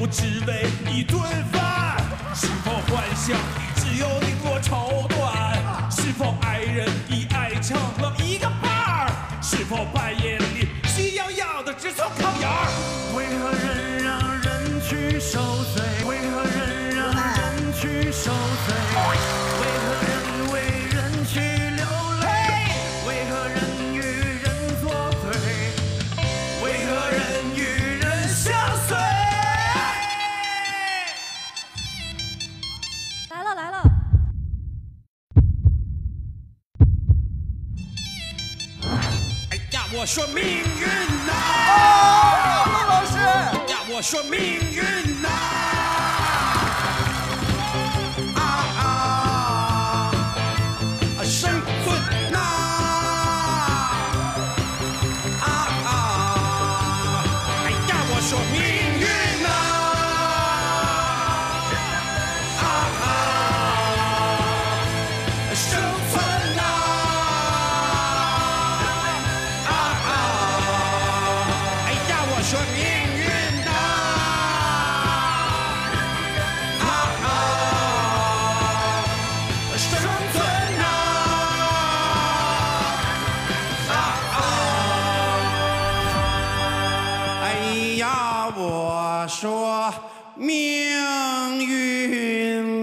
不只为一顿饭？是否幻想里只有绫罗绸缎？是否爱人已爱成了一个伴儿？是否半夜里需要的只存炕沿儿？为何人让人去受罪？为何人让人去受罪？为何人为人去流泪？为何人与人作对？为何人与人相随？ 来了来了。 哎呀，我说命运呐！ 孟老师。 呀，我说命运呐！生存呐！哎呀，我说命运呐！生存呐！哎呀，我说命运呐！生存呐！哎呀，我说命运。